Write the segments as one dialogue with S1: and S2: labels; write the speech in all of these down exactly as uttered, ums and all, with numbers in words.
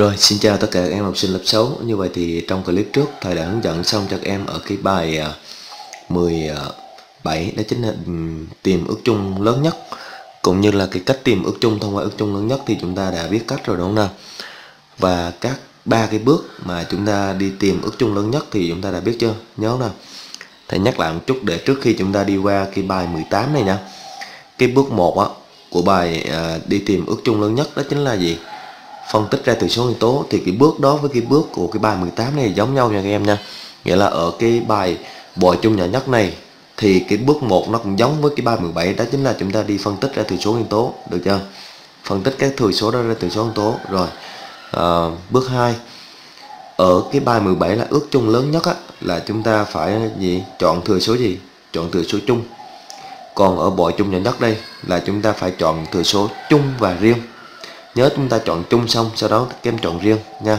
S1: Rồi, xin chào tất cả các em học sinh lớp sáu. Như vậy thì trong clip trước thầy đã hướng dẫn xong cho các em ở cái bài mười bảy, đó chính là tìm ước chung lớn nhất, cũng như là cái cách tìm ước chung thông qua ước chung lớn nhất thì chúng ta đã biết cách rồi đúng không nào? Và các ba cái bước mà chúng ta đi tìm ước chung lớn nhất thì chúng ta đã biết chưa? Nhớ không nào? Thầy nhắc lại một chút để trước khi chúng ta đi qua cái bài mười tám này nha. Cái bước một á của bài à, đi tìm ước chung lớn nhất đó chính là gì? Phân tích ra từ số nguyên tố. Thì cái bước đó với cái bước của cái bài mười tám này giống nhau nha các em nha. Nghĩa là ở cái bài bội chung nhỏ nhất này thì cái bước một nó cũng giống với cái bài mười bảy, đó chính là chúng ta đi phân tích ra từ số nguyên tố, được chưa? Phân tích các thừa số đó ra từ số nguyên tố. Rồi à, bước hai ở cái bài mười bảy là ước chung lớn nhất á, là chúng ta phải gì? Chọn thừa số gì? Chọn thừa số chung. Còn ở bội chung nhỏ nhất đây là chúng ta phải chọn thừa số chung và riêng. Nhớ chúng ta chọn chung xong sau đó các em chọn riêng nha.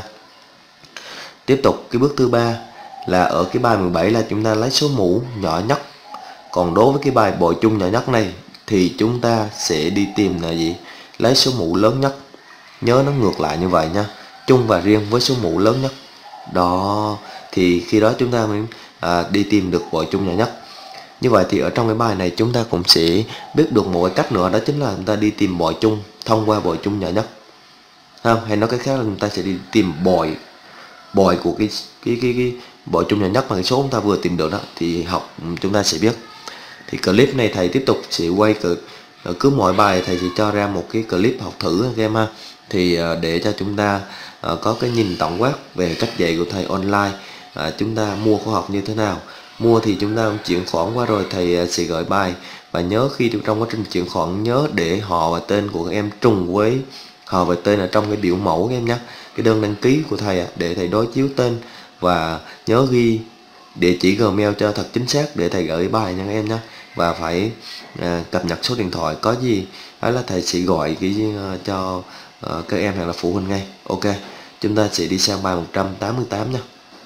S1: Tiếp tục cái bước thứ ba là ở cái bài mười bảy là chúng ta lấy số mũ nhỏ nhất. Còn đối với cái bài bội chung nhỏ nhất này thì chúng ta sẽ đi tìm là gì? Lấy số mũ lớn nhất. Nhớ nó ngược lại như vậy nha. Chung và riêng với số mũ lớn nhất. Đó, thì khi đó chúng ta mới à, đi tìm được bội chung nhỏ nhất. Như vậy thì ở trong cái bài này chúng ta cũng sẽ biết được một cái cách nữa, đó chính là chúng ta đi tìm bội chung thông qua bội chung nhỏ nhất. Không, hay nói cách khác là chúng ta sẽ đi tìm bội bội của cái cái cái cái bội chung nhỏ nhất mà cái số chúng ta vừa tìm được đó, thì học chúng ta sẽ biết. Thì clip này thầy tiếp tục sẽ quay cứ, cứ mỗi bài thầy sẽ cho ra một cái clip học thử các em ha. Thì để cho chúng ta có cái nhìn tổng quát về cách dạy của thầy online, chúng ta mua khóa học như thế nào. Mua thì chúng ta chuyển khoản qua rồi thầy sẽ gửi bài, và nhớ khi trong quá trình chuyển khoản nhớ để họ và tên của các em trùng với họ và tên ở trong cái biểu mẫu các em nhé, cái đơn đăng ký của thầy để thầy đối chiếu tên, và nhớ ghi địa chỉ Gmail cho thật chính xác để thầy gửi bài nha các em nhé. Và phải à, cập nhật số điện thoại, có gì đó là thầy sẽ gọi cái uh, cho uh, các em hoặc là phụ huynh ngay. Ok, chúng ta sẽ đi sang bài một trăm tám mươi tám nha.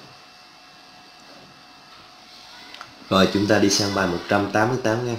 S1: Rồi chúng ta đi sang bài một trăm tám mươi tám nha.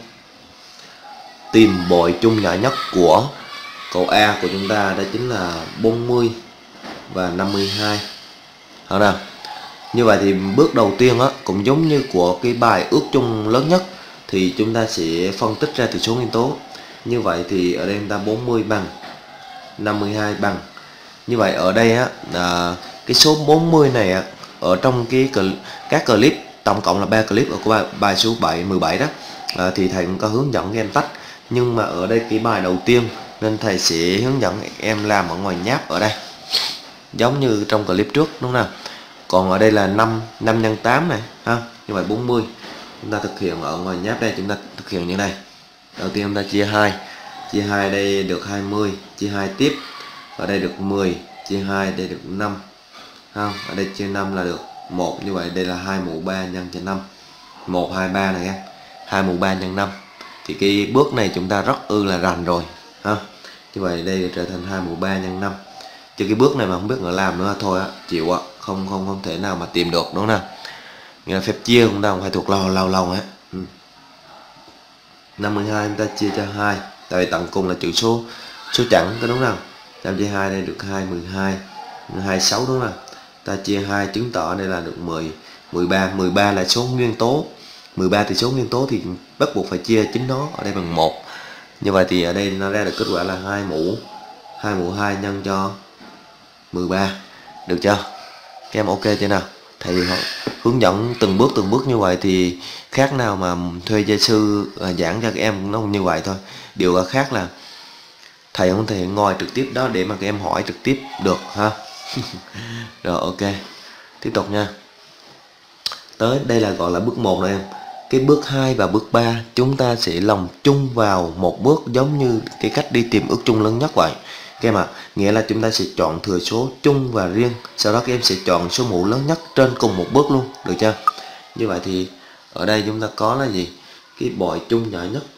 S1: Tìm bội chung nhỏ nhất của câu A của chúng ta đó chính là bốn mươi và năm mươi hai. Được nào? Như vậy thì bước đầu tiên á cũng giống như của cái bài ước chung lớn nhất, thì chúng ta sẽ phân tích ra từ số nguyên tố. Như vậy thì ở đây chúng ta bốn mươi bằng năm mươi hai bằng. Như vậy ở đây á là cái số bốn mươi này á, ở trong cái các clip tổng cộng là ba clip ở của bài, bài số bảy mười bảy đó à, thì thầy cũng có hướng dẫn các em tách. Nhưng mà ở đây cái bài đầu tiên nên thầy sẽ hướng dẫn em làm ở ngoài nháp ở đây, giống như trong clip trước đúng không nào. Còn ở đây là năm năm nhân tám này ha. Như vậy bốn mươi chúng ta thực hiện ở ngoài nháp đây, chúng ta thực hiện như này. Đầu tiên chúng ta chia hai, chia hai đây được hai mươi, chia hai tiếp ở đây được mười, chia hai đây được năm ha. Ở đây chia năm là được một. Như vậy đây là hai mũ ba nhân cho năm, một hai ba này nha, hai mũ ba nhân năm. Thì cái bước này chúng ta rất ư là rành rồi ha. Như vậy đây trở thành hai mũ ba nhân năm. Chứ cái bước này mà không biết người làm nữa thôi á, chịu á, không không không thể nào mà tìm được đúng không nào. Nghĩa là phép chia chúng ta không phải thuộc lâu lâu lâu á. Ừ. năm mươi hai chúng ta chia cho hai, tại vì tận cùng là chữ số số chẵn, có đúng không? năm chia hai đây được hai, mười hai, hai mươi sáu đúng không? Ta chia hai chứng tỏ đây là được mười, mười ba, mười ba là số nguyên tố. mười ba thì số nguyên tố thì bắt buộc phải chia chính nó ở đây bằng một. Như vậy thì ở đây nó ra được kết quả là hai mũ hai mũ hai nhân cho mười ba. Được chưa? Các em ok chưa nào? Thầy hướng dẫn từng bước từng bước như vậy thì khác nào mà thuê gia sư giảng cho các em, nó cũng như vậy thôi. Điều khác là thầy không thể ngồi trực tiếp đó để mà các em hỏi trực tiếp được ha. Rồi ok, tiếp tục nha. Tới đây là gọi là bước một rồi em. Cái bước hai và bước ba chúng ta sẽ lồng chung vào một bước, giống như cái cách đi tìm ước chung lớn nhất vậy các em ạ. À, nghĩa là chúng ta sẽ chọn thừa số chung và riêng, sau đó các em sẽ chọn số mũ lớn nhất trên cùng một bước luôn, được chưa? Như vậy thì ở đây chúng ta có là gì? Cái bội chung nhỏ nhất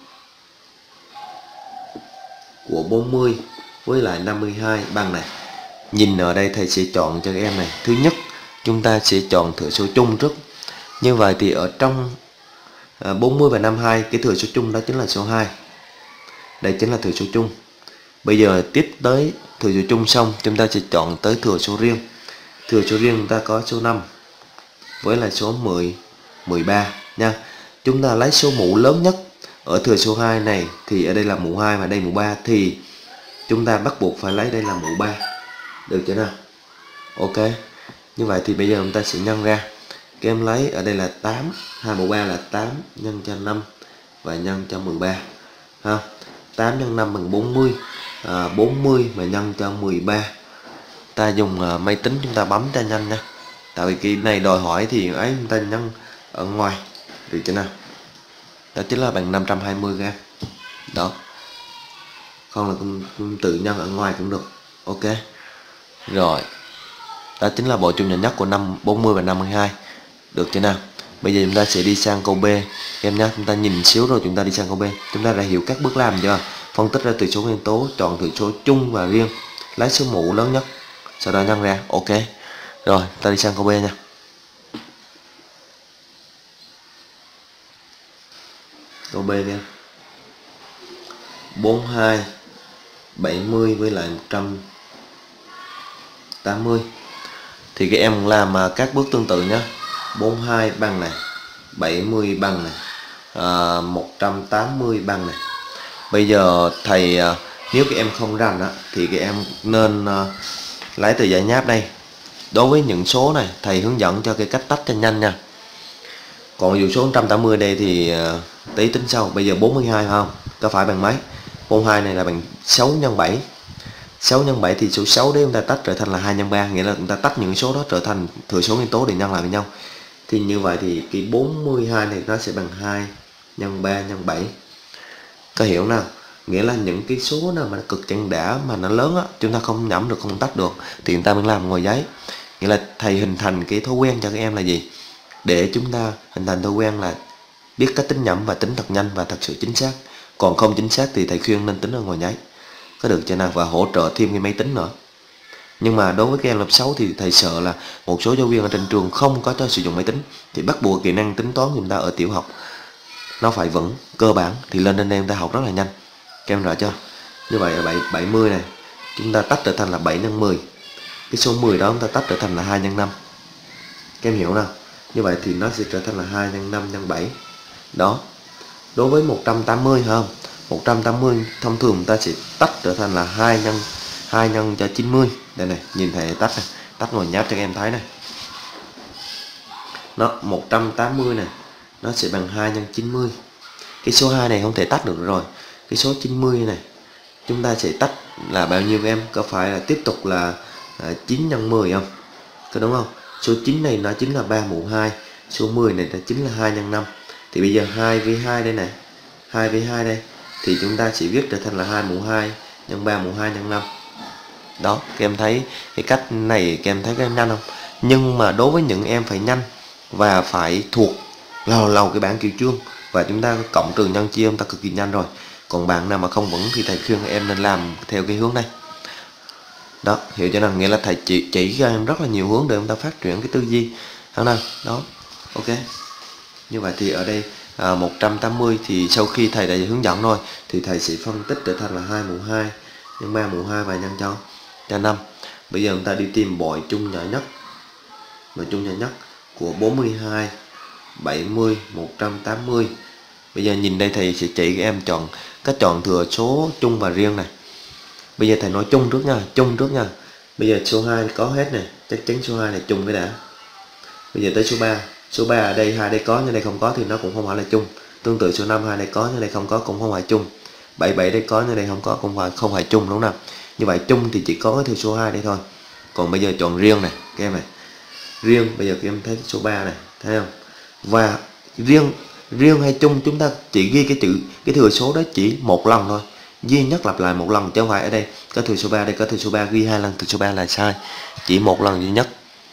S1: của bốn mươi với lại năm mươi hai bằng này. Nhìn ở đây thầy sẽ chọn cho các em này. Thứ nhất chúng ta sẽ chọn thừa số chung trước. Như vậy thì ở trong à, bốn mươi và năm mươi hai, cái thừa số chung đó chính là số hai. Đây chính là thừa số chung. Bây giờ tiếp tới thừa số chung xong, chúng ta sẽ chọn tới thừa số riêng. Thừa số riêng chúng ta có số năm với là số mười, mười ba nha. Chúng ta lấy số mũ lớn nhất ở thừa số hai này, thì ở đây là mũ hai và đây mũ ba, thì chúng ta bắt buộc phải lấy đây là mũ ba. Được chưa nào? Ok. Như vậy thì bây giờ chúng ta sẽ nhân ra. Các em lấy ở đây là tám, hai mũ ba là tám nhân cho năm và nhân cho mười ba ha. tám nhân năm bằng bốn mươi, à, bốn mươi mà nhân cho mười ba. Ta dùng uh, máy tính chúng ta bấm cho nhanh nha. Tại vì cái này đòi hỏi thì ấy chúng ta nhân ở ngoài. Được chưa nào? Đó chính là bằng năm trăm hai mươi gram. Đó. Không là cũng, cũng tự nhân ở ngoài cũng được. Ok. Rồi. Đó chính là bộ chung nhỏ nhất của năm bốn mươi và năm mươi hai. Được chưa nào? Bây giờ chúng ta sẽ đi sang câu B em nhé. Chúng ta nhìn xíu rồi chúng ta đi sang câu B. Chúng ta đã hiểu các bước làm chưa? Phân tích ra từ số nguyên tố, chọn từ số chung và riêng, lấy số mũ lớn nhất, sau đó nhân ra. Ok. Rồi, ta đi sang câu B nha. Câu B nha. bốn mươi hai, bảy mươi với lại một trăm tám mươi. Thì các em làm các bước tương tự nhé. bốn mươi hai bằng này, bảy mươi bằng này, à, một trăm tám mươi bằng này. Bây giờ thầy nếu các em không rành á, thì các em nên uh, lấy tờ giấy nháp đây. Đối với những số này thầy hướng dẫn cho cái cách tách cho nhanh nha. Còn dù số một trăm tám mươi đây thì uh, tí tính sau. Bây giờ bốn mươi hai không? Có phải bằng mấy? bốn mươi hai này là bằng sáu nhân bảy. sáu nhân bảy thì số sáu đấy chúng ta tách trở thành là hai nhân ba, nghĩa là chúng ta tách những số đó trở thành thừa số nguyên tố để nhân lại với nhau. Thì như vậy thì cái bốn mươi hai này nó sẽ bằng hai nhân ba nhân bảy. Có hiểu nào? Nghĩa là những cái số nào mà nó cực chẳng đã mà nó lớn á, chúng ta không nhẩm được, không tách được thì chúng ta mới làm ngoài giấy. Nghĩa là thầy hình thành cái thói quen cho các em là gì? Để chúng ta hình thành thói quen là biết cách tính nhẩm và tính thật nhanh và thật sự chính xác. Còn không chính xác thì thầy khuyên nên tính ở ngoài giấy. Có được chưa nào? Và hỗ trợ thêm cái máy tính nữa. Nhưng mà đối với các em lớp sáu thì thầy sợ là một số giáo viên ở trên trường không có cho sử dụng máy tính, thì bắt buộc kỹ năng tính toán chúng ta ở tiểu học nó phải vững, cơ bản, thì lên đến đây chúng ta học rất là nhanh. Các em rõ chưa? Như vậy là bảy mươi này chúng ta tách trở thành là bảy nhân mười. Cái số mười đó chúng ta tách trở thành là hai nhân năm. Các em hiểu nào? Như vậy thì nó sẽ trở thành là hai nhân năm nhân bảy. Đó. Đối với một trăm tám mươi không? một trăm tám mươi thông thường chúng ta sẽ tách trở thành là hai nhân hai nhân cho chín mươi. Đây này, nhìn thầy tách này, tách ngồi nháp cho các em thấy này. Nó một trăm tám mươi này nó sẽ bằng hai nhân chín mươi. Cái số hai này không thể tách được rồi. Cái số chín mươi này chúng ta sẽ tách là bao nhiêu các em? Có phải là tiếp tục là à, chín nhân mười không? Có đúng không? Số chín này nó chính là ba mũ hai. Số mười này nó chính là hai nhân năm. Thì bây giờ hai với hai đây này, hai với hai đây, thì chúng ta chỉ viết trở thành là hai mũ hai nhân ba mũ hai nhân năm. Đó, các em thấy cái cách này các em thấy cái nhanh không? Nhưng mà đối với những em phải nhanh và phải thuộc lầu lầu cái bảng kiểu chương và chúng ta cộng trừ nhân chia chúng ta cực kỳ nhanh rồi. Còn bạn nào mà không vững thì thầy khuyên em nên làm theo cái hướng này. Đó, hiểu cho nào? Nghĩa là thầy chỉ chỉ cho em rất là nhiều hướng để chúng ta phát triển cái tư duy. Thấy không? Đó, ok. Như vậy thì ở đây à, một trăm tám mươi thì sau khi thầy đã hướng dẫn rồi thì thầy sẽ phân tích trở thành là hai mũ hai nhân ba mũ hai và nhân cho cho năm. Bây giờ chúng ta đi tìm bội chung nhỏ nhất. Bội chung nhỏ nhất của bốn mươi hai, bảy mươi, một trăm tám mươi. Bây giờ nhìn đây thầy sẽ chỉ các em chọn cách chọn thừa số chung và riêng này. Bây giờ thầy nói chung trước nha, chung trước nha. Bây giờ số hai có hết này, chắc chắn số hai này chung cái đã. Bây giờ tới số ba. Số ba ở đây hai đây có nhưng đây không có thì nó cũng không phải là chung. Tương tự số năm hai đây có nhưng đây không có cũng không phải chung. bảy bảy đây có nhưng đây không có cũng phải không phải chung, đúng không? Như vậy chung thì chỉ có cái thừa số hai đây thôi. Còn bây giờ chọn riêng này, các em này. Riêng bây giờ các em thấy số ba này, thấy không? Và riêng riêng hay chung chúng ta chỉ ghi cái chữ cái thừa số đó chỉ một lần thôi. Duy nhất lặp lại một lần chứ không phải ở đây có thừa số ba, đây có thừa số ba, ghi hai lần thừa số ba là sai. Chỉ một lần duy nhất.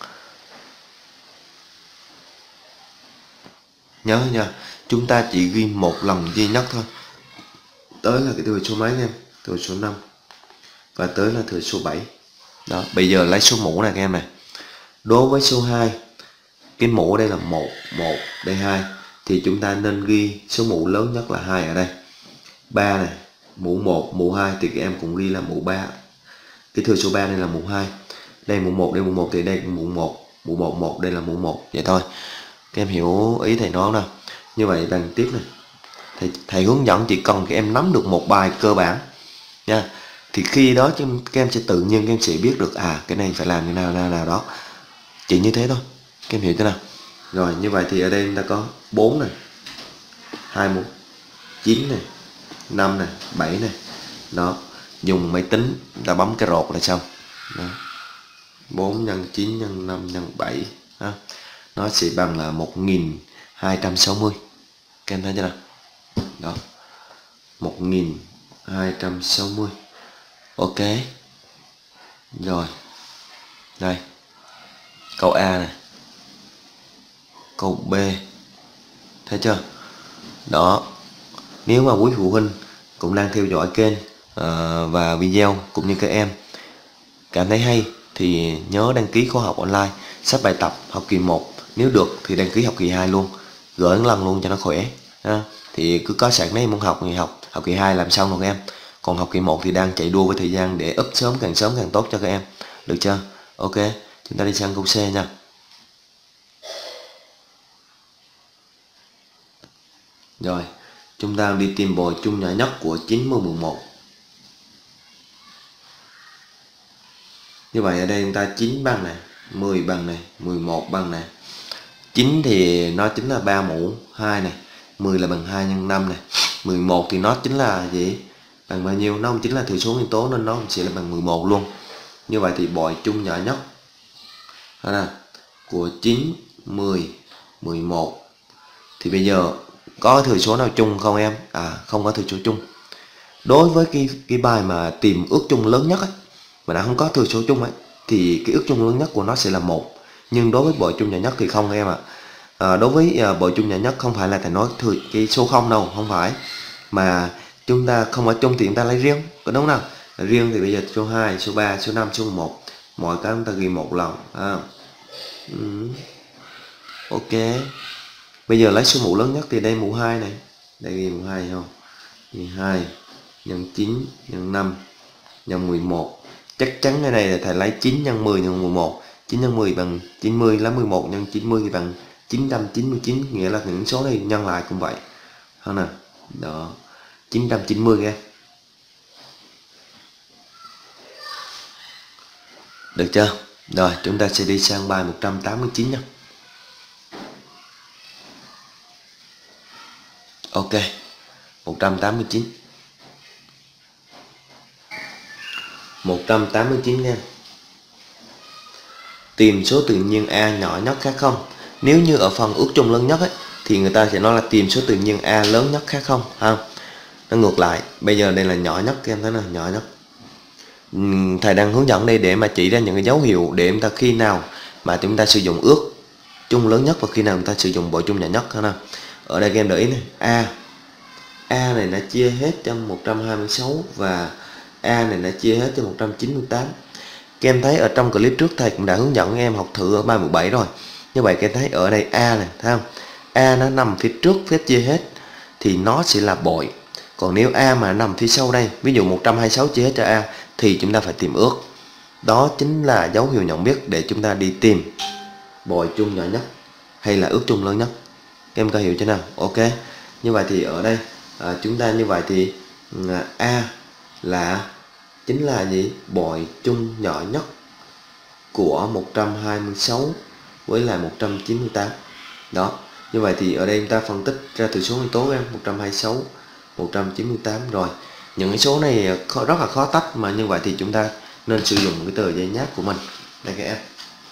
S1: Nhớ nha, chúng ta chỉ ghi một lần duy nhất thôi. Tới là cái thừa số mấy em? Thừa số năm. Và tới là thừa số bảy. Đó, bây giờ lấy số mũ này các em này. Đối với số hai, cái mũ ở đây là một, một, đây hai, thì chúng ta nên ghi số mũ lớn nhất là hai ở đây. ba này, mũ một, mũ hai thì các em cũng ghi là mũ ba. cái thừa số ba đây là mũ hai, đây mũ một, đây mũ một thì đây mũ một, mũ một một đây là mũ một, vậy thôi. Các em hiểu ý thầy nói không nào? Như vậy bằng tiếp này, thầy, thầy hướng dẫn chỉ cần các em nắm được một bài cơ bản nha, thì khi đó các em sẽ tự nhiên các em sẽ biết được à cái này phải làm như nào nào nào đó, chỉ như thế thôi. Các em hiểu thế nào? Rồi như vậy thì ở đây chúng ta có bốn này, hai mũ, chín này, năm này, bảy này. Đó, dùng máy tính ta bấm cái rột là xong. Đó. bốn nhân chín nhân năm nhân bảy ha. Nó sẽ bằng là một nghìn hai trăm sáu mươi. Các em thấy chưa nào? Đó. một nghìn hai trăm sáu mươi. Ok. Rồi. Đây. Câu A này. Câu B. Thấy chưa? Đó. Nếu mà quý phụ huynh cũng đang theo dõi kênh uh, và video cũng như các em cảm thấy hay thì nhớ đăng ký khóa học online sách bài tập học kỳ một, nếu được thì đăng ký học kỳ hai luôn, gửi lần luôn cho nó khỏe ha. Thì cứ có sẵn đấy muốn học thì học, học kỳ hai làm xong rồi các em, còn học kỳ một thì đang chạy đua với thời gian để up sớm, càng sớm càng tốt cho các em, được chưa? Ok, chúng ta đi sang câu C nha. Rồi, chúng ta đi tìm bội chung nhỏ nhất của chín, mười, mười một. Như vậy ở đây chúng ta chín bằng này, mười bằng này, mười một bằng này. chín thì nó chính là ba mũ hai này, mười là bằng hai nhân năm này, mười một thì nó chính là gì? Bằng bao nhiêu? Nó không chính là thừa số nguyên tố nên nó sẽ là bằng mười một luôn. Như vậy thì bội chung nhỏ nhất là của chín, mười, mười một. Thì bây giờ có thừa số nào chung không em? À không có thừa số chung. Đối với cái cái bài mà tìm ước chung lớn nhất ấy, mà đã không có thừa số chung ấy, thì cái ước chung lớn nhất của nó sẽ là một. Nhưng đối với bội chung nhỏ nhất thì không em ạ. À, đối với uh, bội chung nhỏ nhất không phải là thầy nói thừa cái số không đâu, không phải, mà chúng ta không ở chung thì chúng ta lấy riêng, có đúng không? Riêng thì bây giờ số hai, số ba, số năm, số một, mọi cái chúng ta ghi một lần. À. Ừ. Ok. Bây giờ lấy số mũ lớn nhất thì đây mũ hai này, đây ghi mũ hai không? mười hai nhân chín nhân năm nhân mười một. Chắc chắn cái này là thầy lấy chín nhân mười nhân mười một. chín nhân mười bằng chín mươi, lấy mười một nhân chín mươi thì bằng chín trăm chín mươi chín, nghĩa là những số này nhân lại cũng vậy. Hơn nè. Đó. chín trăm chín mươi nghe. Được chưa? Rồi, chúng ta sẽ đi sang bài một trăm tám mươi chín nha. Ok. một trăm tám mươi chín. một trăm tám mươi chín nha. Tìm số tự nhiên A nhỏ nhất khác không. Nếu như ở phần ước chung lớn nhất ấy, thì người ta sẽ nói là tìm số tự nhiên A lớn nhất khác không ha. Nó ngược lại, bây giờ đây là nhỏ nhất, các em thấy nào, nhỏ nhất. Uhm, thầy đang hướng dẫn đây để mà chỉ ra những cái dấu hiệu để chúng ta khi nào mà chúng ta sử dụng ước chung lớn nhất và khi nào chúng ta sử dụng bội chung nhỏ nhất ha. Ở đây các em để ý này, A A này nó chia hết cho một trăm hai mươi sáu và A này nó chia hết cho một trăm chín mươi tám. Các em thấy ở trong clip trước thầy cũng đã hướng dẫn các em học thử ở bài mười bảy rồi. Như vậy các em thấy ở đây A này, thấy không? A nó nằm phía trước phép chia hết thì nó sẽ là bội. Còn nếu A mà nằm phía sau đây, ví dụ một trăm hai mươi sáu chia hết cho A thì chúng ta phải tìm ước. Đó chính là dấu hiệu nhận biết để chúng ta đi tìm bội chung nhỏ nhất hay là ước chung lớn nhất. Các em có hiểu chưa nào? Ok. Như vậy thì ở đây à, chúng ta như vậy thì à, A là chính là gì? Bội chung nhỏ nhất của một trăm hai mươi sáu với lại một trăm chín mươi tám. Đó. Như vậy thì ở đây chúng ta phân tích ra từ số nguyên tố em, một trăm hai mươi sáu, một trăm chín mươi tám rồi. Những cái số này khó, rất là khó tách, mà như vậy thì chúng ta nên sử dụng cái tờ giấy nháp của mình. Đây các em.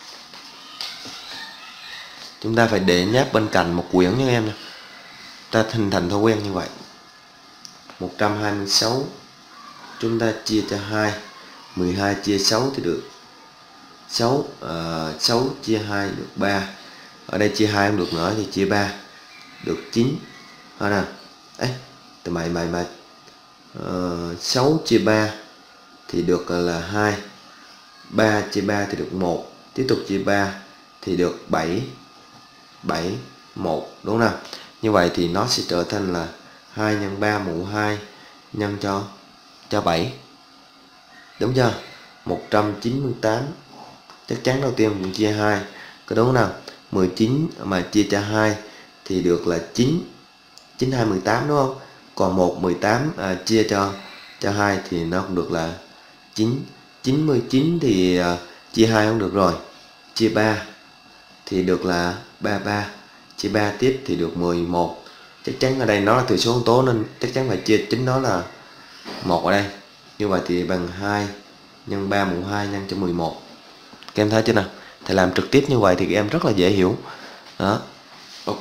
S1: Chúng ta phải để nháp bên cạnh một quyển nha em nha. Ta hình thành thói quen như vậy. một trăm hai mươi sáu chúng ta chia cho hai, mười hai chia sáu thì được sáu, uh, sáu chia hai được ba. Ở đây chia hai không được nữa thì chia ba được chín. Thôi nè. Ấy, từ mày mày mày. Uh, sáu chia ba thì được là hai. ba chia ba thì được một. Tiếp tục chia ba thì được bảy. bảy, một, đúng không? Như vậy thì nó sẽ trở thành là hai nhân ba mũ hai nhân cho cho bảy. Đúng chưa? một trăm chín mươi tám. Chắc chắn đầu tiên mình chia hai, có đúng không nào? mười chín mà chia cho hai thì được là chín. chín hai mười tám đúng không? Còn một mười tám à, chia cho cho hai thì nó cũng được là chín. chín mươi chín thì à, chia hai không được rồi. Chia ba thì được là ba mươi ba. Chia ba tiếp thì được mười một. Chắc chắn ở đây nó là thừa số hữu tố nên chắc chắn phải chia chính đó là một ở đây. Như vậy thì bằng hai nhân ba mũ hai nhân cho mười một. Các em thấy chưa nào? Thầy làm trực tiếp như vậy thì các em rất là dễ hiểu. Đó. Ok.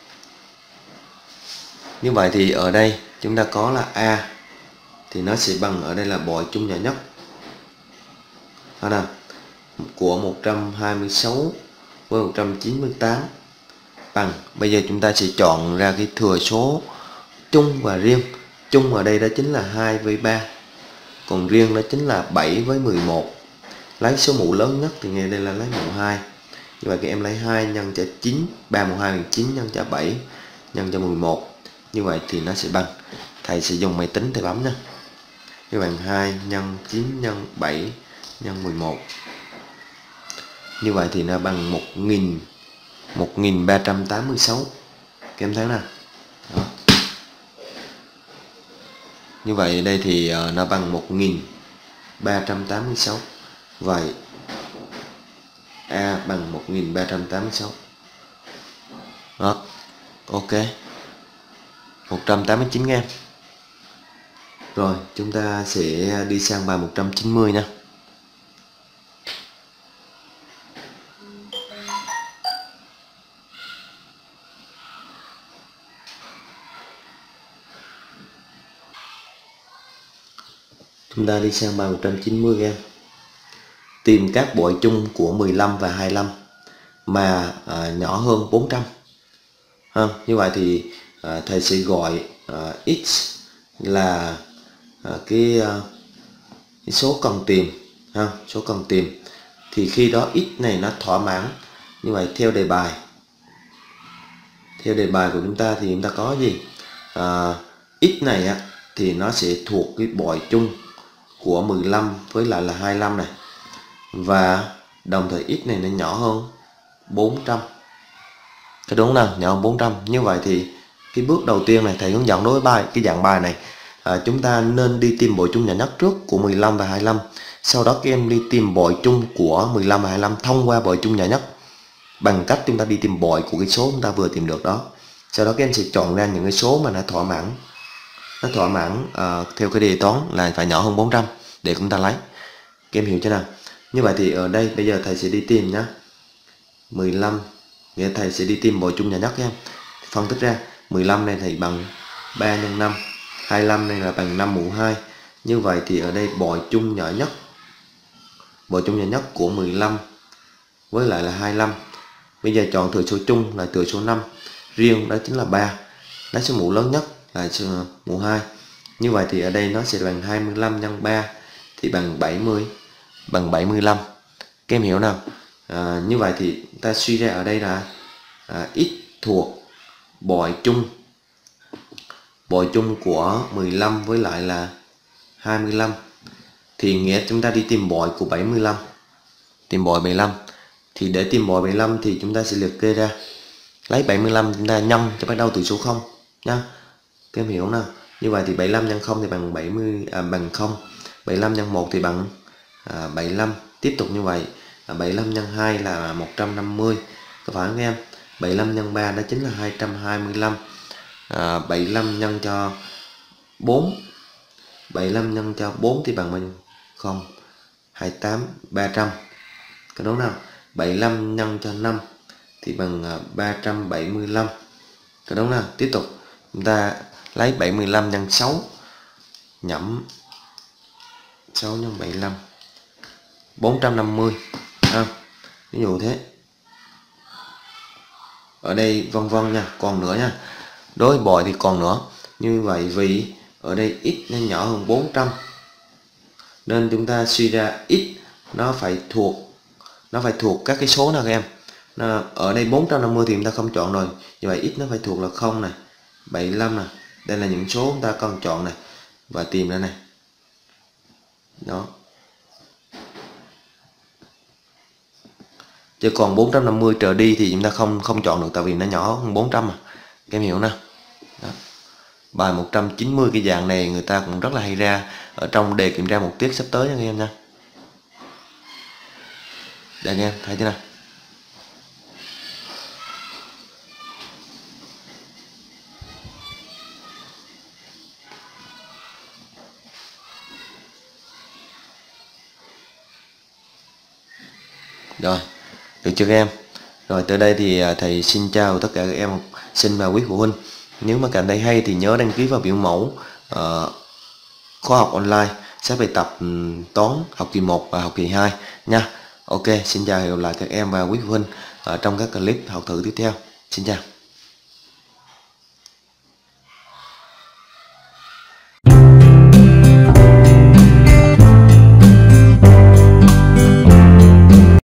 S1: Như vậy thì ở đây chúng ta có là A thì nó sẽ bằng, ở đây là bội chung nhỏ nhất. Đó nào. Của một trăm hai mươi sáu với một trăm chín mươi tám bằng, bây giờ chúng ta sẽ chọn ra cái thừa số chung và riêng. Chung ở đây đó chính là hai với ba, còn riêng đó chính là bảy với mười một. Lấy số mũ lớn nhất thì nghe đây là lấy mũ hai. Như vậy các em lấy hai nhân cho chín, ba mũ hai bằng chín nhân cho bảy nhân cho mười một. Như vậy thì nó sẽ bằng, thầy sẽ dùng máy tính để bấm nha. Như vậy hai nhân chín nhân bảy nhân mười một. Như vậy thì nó bằng một nghìn một nghìn ba trăm tám mươi sáu. Các em thấy nào? Đó. Như vậy đây thì uh, nó bằng một nghìn ba trăm tám mươi sáu. Vậy A bằng một nghìn ba trăm tám mươi sáu. Đó. Ok. một trăm tám mươi chín em. Rồi, chúng ta sẽ đi sang bài một trăm chín mươi nha. Chúng ta đi sang bài một trăm chín mươi em. Tìm các bội chung của mười lăm và hai mươi lăm mà à, nhỏ hơn bốn trăm. Ha, như vậy thì à, thầy sẽ gọi à, x là à, cái, à, cái số cần tìm, ha, số cần tìm. Thì khi đó x này nó thỏa mãn. Như vậy theo đề bài, theo đề bài của chúng ta thì chúng ta có gì? À, x này á, thì nó sẽ thuộc cái bội chung của mười lăm với lại là hai mươi lăm này, và đồng thời x này nó nhỏ hơn bốn trăm. Cái đúng nào? Nhỏ hơn bốn trăm. Như vậy thì cái bước đầu tiên này thầy hướng dẫn đối với bài cái dạng bài này, à, chúng ta nên đi tìm bội chung nhỏ nhất trước của mười lăm và hai mươi lăm. Sau đó các em đi tìm bội chung của mười lăm và hai mươi lăm thông qua bội chung nhỏ nhất bằng cách chúng ta đi tìm bội của cái số chúng ta vừa tìm được đó. Sau đó các em sẽ chọn ra những cái số mà nó thỏa mãn, nó thỏa mãn uh, theo cái đề toán là phải nhỏ hơn bốn trăm để chúng ta lấy. Các em hiểu chưa nào? Như vậy thì ở đây bây giờ thầy sẽ đi tìm nhá. mười lăm, nghĩa thầy sẽ đi tìm bội chung nhỏ nhất em. Phân tích ra mười lăm này thầy bằng ba nhân năm, hai mươi lăm này là bằng năm mũ hai. Như vậy thì ở đây bội chung nhỏ nhất, bội chung nhỏ nhất của mười lăm với lại là hai mươi lăm. Bây giờ chọn thừa số chung là thừa số năm, riêng đó chính là ba. Lấy số mũ lớn nhất là số mũ hai. Như vậy thì ở đây nó sẽ bằng hai mươi lăm nhân ba thì bằng bảy mươi, bằng bảy mươi lăm. Các em hiểu nào? À, như vậy thì ta suy ra ở đây là à, x thuộc bội chung, bội chung của mười lăm với lại là hai mươi lăm. Thì nghĩa chúng ta đi tìm bội của bảy mươi lăm, tìm bội bảy mươi lăm. Thì để tìm bội bảy mươi lăm thì chúng ta sẽ liệt kê ra. Lấy bảy mươi lăm chúng ta nhân cho bắt đầu từ số không nha. Các em hiểu nào? Như vậy thì bảy mươi lăm nhân không thì bằng bảy mươi, à, bằng không. bảy mươi lăm nhân một thì bằng à, bảy mươi lăm. Tiếp tục như vậy. À, bảy mươi lăm nhân hai là một trăm năm mươi. Có phải không em? bảy mươi lăm nhân ba đó chính là hai trăm hai mươi lăm. À, bảy mươi lăm nhân cho bốn, bảy mươi lăm nhân cho bốn thì bằng bao nhiêu? Không. hai mươi tám, ba trăm. Có đúng nào? bảy mươi lăm nhân cho năm thì bằng ba trăm bảy mươi lăm. Có đúng nào? Tiếp tục chúng ta lấy bảy mươi lăm nhân sáu, nhẩm sáu nhân bảy mươi lăm, bốn trăm năm mươi. À, ví dụ thế. Ở đây vân vân nha, còn nữa nha. Đối với bội thì còn nữa. Như vậy vì ở đây x nó nhỏ hơn bốn trăm nên chúng ta suy ra x nó phải thuộc, nó phải thuộc các cái số nào các em. Nó, ở đây bốn trăm năm mươi thì chúng ta không chọn rồi. Như vậy x nó phải thuộc là không này, bảy mươi lăm này. Đây là những số chúng ta cần chọn này và tìm ra này. Đó. Chứ còn bốn trăm năm mươi trở đi thì chúng ta không không chọn được, tại vì nó nhỏ hơn bốn trăm mà. Các em hiểu nè. Đó. Bài một trăm chín mươi cái dạng này người ta cũng rất là hay ra ở trong đề kiểm tra một tiết sắp tới nha các em nha. Đây các em thấy chưa nào. Rồi, được chưa các em? Rồi tới đây thì thầy xin chào tất cả các em học sinh và quý phụ huynh. Nếu mà cảm thấy hay thì nhớ đăng ký vào biểu mẫu uh, khóa học online xét bài tập toán học kỳ một và học kỳ hai nha. Ok, xin chào, hẹn gặp lại các em và quý phụ huynh ở trong các clip học thử tiếp theo. Xin chào.